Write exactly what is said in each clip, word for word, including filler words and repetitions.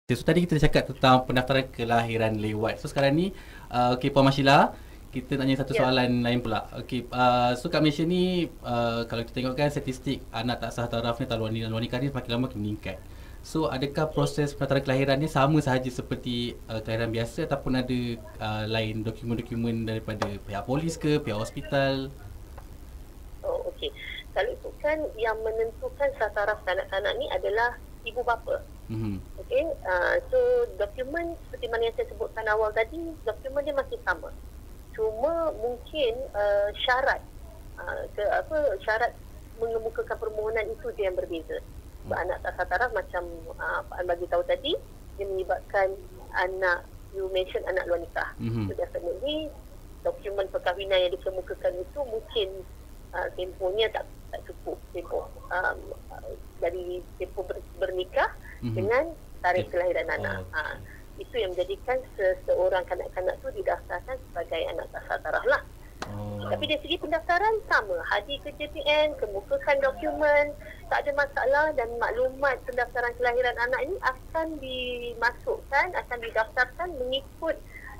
So tadi kita cakap tentang pendaftaran kelahiran lewat. So sekarang ni, uh, okay, Puan Mashila, kita nak tanya satu Ya. soalan lain pula. Okay, uh, so kat Malaysia ni, uh, kalau kita tengokkan statistik anak tak sah taraf ni, luar, luar nikah ni semakin lama makin meningkat. So adakah proses pendaftaran kelahiran ni sama sahaja seperti uh, kelahiran biasa ataupun ada uh, lain dokumen-dokumen daripada pihak polis ke, pihak hospital? Oh, okey. Kalau itu kan yang menentukan sah taraf kanak-kanak ni adalah ibu bapa. Mm-hmm. Okey, uh, so dokumen seperti mana yang saya sebutkan awal tadi, dokumen dia masih sama. Cuma mungkin uh, syarat uh, ke apa syarat mengemukakan permohonan itu dia yang berbeza. Sebab hmm. anak tak sah taraf macam uh, Pak An bagi tahu tadi, dia menyebabkan anak, you mention anak luar nikah. Mm-hmm. So definitely dokumen perkahwinan yang dikemukakan itu mungkin uh, tempohnya tak tak cukup tempoh um, uh, dari tempoh ber, bernikah mm-hmm. dengan tarikh kelahiran anak. Oh, okay. ha, itu yang menjadikan seseorang kanak-kanak tu didaftarkan sebagai anak tak sah taraf lah. Oh. Tapi dari segi pendaftaran sama, hadir ke J P N, kemukakan dokumen, tak ada masalah, dan maklumat pendaftaran kelahiran anak ini akan dimasukkan, akan didaftarkan mengikut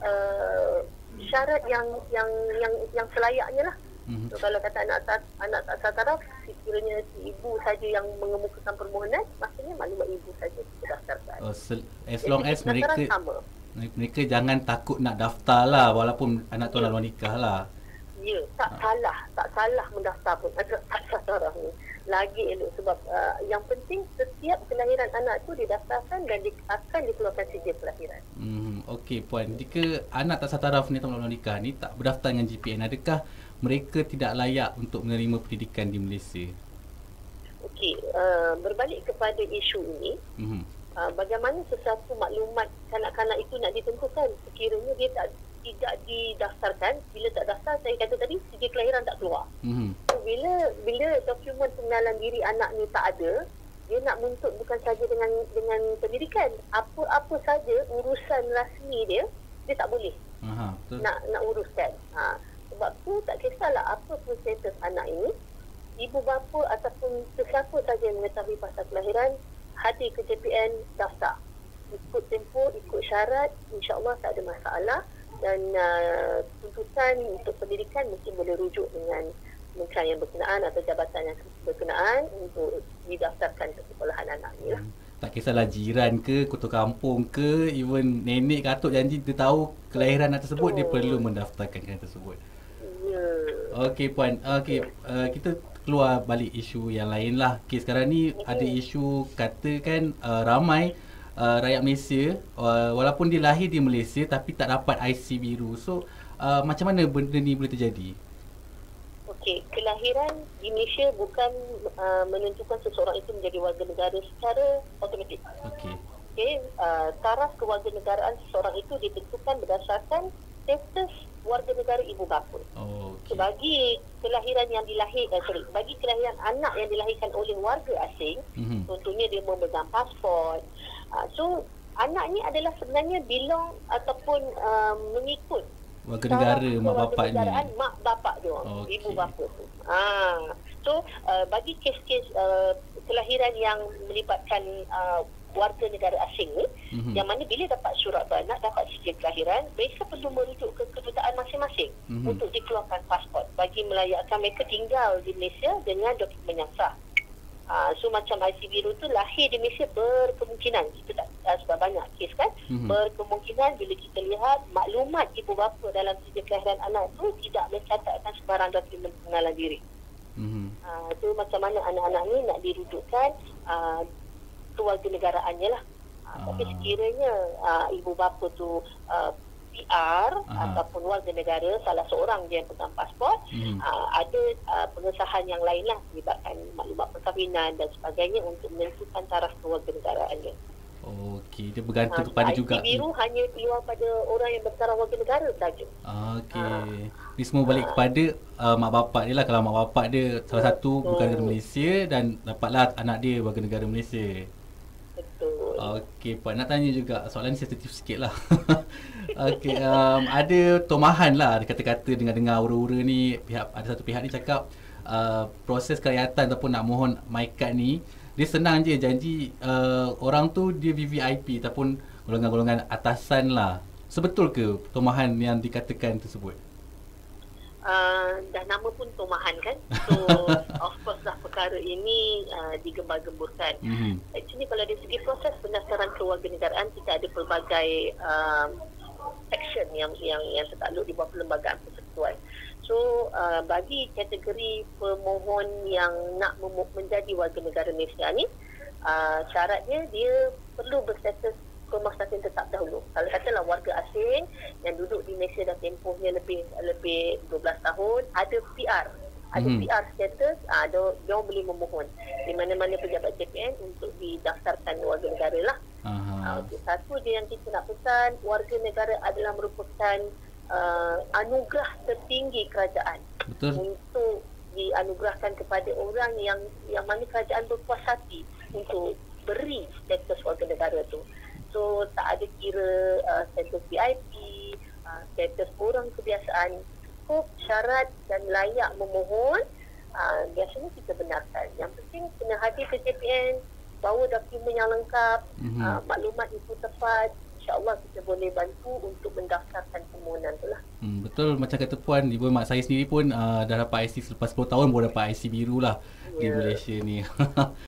uh, syarat yang yang yang yang selayaknya lah. Mm-hmm. So, kalau kata anak tak anak tak sah taraf, sekiranya si ibu saja yang mengemukakan permohonan, maksudnya maklumat ibu saja didaftarkan. Oh, as long Jadi, as mereka sama. mereka jangan takut nak daftar lah, walaupun anak tu yeah. luar nikah lah. Ya, tak ha. salah, tak salah mendaftar pun anak tak sah taraf ni. Lagi elok sebab uh, yang penting setiap kelahiran anak tu didaftarkan dan di, akan dikeluarkan sijil kelahiran. Hmm, okey Puan, jika anak tak sah taraf ni atau luar nikah ni tak berdaftar dengan J P N, adakah mereka tidak layak untuk menerima pendidikan di Malaysia? Okey, uh, berbalik kepada isu ini, mm-hmm. uh, bagaimana sesuatu maklumat kanak-kanak itu nak ditentukan sekiranya dia tak tidak didaftarkan. Bila tak daftar, saya kata tadi, sijil kelahiran tak keluar. Mm-hmm. So, bila bila dokumen pengenalan diri anak ni tak ada, dia nak menuntut bukan saja dengan dengan pendidikan, apa-apa saja urusan rasmi dia, dia tak boleh. Aha, betul. nak nak uruskan. Ha, sebab tu tak kisahlah apa pun status anak ini, ibu bapa ataupun sesiapa saja yang mengetahui pasal kelahiran, hadir ke J P N, daftar. Ikut tempoh, ikut syarat, insya-Allah tak ada masalah. Dan uh, tuntutan untuk pendidikan mungkin boleh rujuk dengan kementerian yang berkenaan atau jabatan yang berkenaan untuk didaftarkan ke sekolahan anak ni lah. Hmm. Tak kisahlah jiran ke, ketua kampung ke, even nenek ke atuk janji dia tahu kelahiran anak tersebut, Betul. Dia perlu mendaftarkan kelahiran tersebut. Ya. Okey Puan, okey, uh, kita keluar balik isu yang lain lah. Okay, sekarang ni hmm. ada isu katakan uh, ramai Uh, rakyat Malaysia uh, walaupun dia lahir di Malaysia tapi tak dapat I C biru. So uh, macam mana benda ni boleh terjadi? Okey, kelahiran di Malaysia bukan uh, menentukan seseorang itu menjadi warga negara secara automatik. Okey. Okey, uh, taraf kewarganegaraan seseorang itu ditentukan berdasarkan status warga negara ibu bapa. Oh, okay. So, bagi kelahiran yang dilahirkan, sorry, bagi kelahiran anak yang dilahirkan oleh warga asing, mm-hmm. contohnya dia memegang pasport. Uh, so anak ni adalah sebenarnya belong ataupun uh, mengikut warga negara mak bapak ni. Mak bapak dia, okay. Ibu bapa tu. Ah, so uh, bagi kes-kes uh, kelahiran yang melibatkan uh, warga negara asing ni, mm-hmm. yang mana bila dapat surat beranak, dapat sijil kelahiran, mereka perlu merujuk ke kedutaan masing-masing mm-hmm. untuk dikeluarkan pasport bagi melayakkan mereka tinggal di Malaysia dengan dokumen yang sah. Uh, so macam I C biru tu lahir di Malaysia berkemungkinan, kita tak uh, sudah banyak kes kan, mm-hmm. berkemungkinan bila kita lihat maklumat ibu bapa dalam sijil kelahiran anak tu tidak mencatatkan sebarang dokumen pengenalan diri. Mm-hmm. Uh, so macam mana anak-anak ni nak dirujukkan uh, kewarganegaraannya lah. Uh, uh. Tapi sekiranya uh, ibu bapa tu uh, P R uh-huh. ataupun warga negara, salah seorang dia yang pegang pasport, hmm. uh, ada uh, pengesahan yang lain lah melibatkan maklumat perkahwinan dan sebagainya untuk menentukan taraf kewarganegaraannya. Okey, dia bergantung uh, kepada I C juga. I C biru hanya keluar pada orang yang bertaraf warga negara saja. Okey. Uh, Ini semua balik uh, kepada uh, mak bapak dia lah. Kalau mak bapak dia salah uh, satu uh, warga negara Malaysia dan dapatlah anak dia warga negara Malaysia. Betul. Okey, Pak, nak tanya juga soalan ni sensitif sikit lah. Okey, um, ada tomahan lah, ada kata-kata dengar-dengar ura-ura ni, pihak ada satu pihak ni cakap uh, proses kerakyatan ataupun nak mohon MyKad ni dia senang je janji uh, orang tu dia V V I P ataupun golongan-golongan atasan lah. Sebetul ke tomahan yang dikatakan tersebut? Uh, dah nama pun tomahan kan. So of course lah perkara ini uh, digembar-gemburkan. Mm-hmm. Actually kalau dari segi proses pendaftaran kewarganegaraan, kita ada pelbagai uh, section yang yang yang tertakluk di bawah Perlembagaan Persekutuan. So uh, bagi kategori pemohon yang nak mem- menjadi warga negara Malaysia ni, uh, syaratnya dia perlu berstatus pemerhatian tetap dahulu. Kalau katalah warga asing yang duduk di Malaysia dah tempohnya lebih lebih dua belas tahun, ada P R, ada hmm. P R status, uh, dia, dia boleh memohon di mana-mana pejabat J P N untuk didaftarkan warga negara lah. Uh, okay. Satu je yang kita nak pesan, warga negara adalah merupakan Uh, anugerah tertinggi kerajaan. Betul. Untuk dianugerahkan kepada orang yang yang mana kerajaan berpuas hati untuk beri status warga negara tu. So tak ada kira uh, status V I P, uh, status orang kebiasaan, cukup syarat dan layak memohon, uh, biasanya kita benarkan. Yang penting kena hadir ke J P N, bawa dokumen yang lengkap, mm-hmm. uh, maklumat itu tepat. InsyaAllah kita boleh bantu untuk mendaftarkan permohonan tu lah. Hmm, betul macam kata Puan, ibu mak saya sendiri pun uh, dah dapat I C selepas sepuluh tahun baru dapat I C biru lah yeah. di Malaysia ni.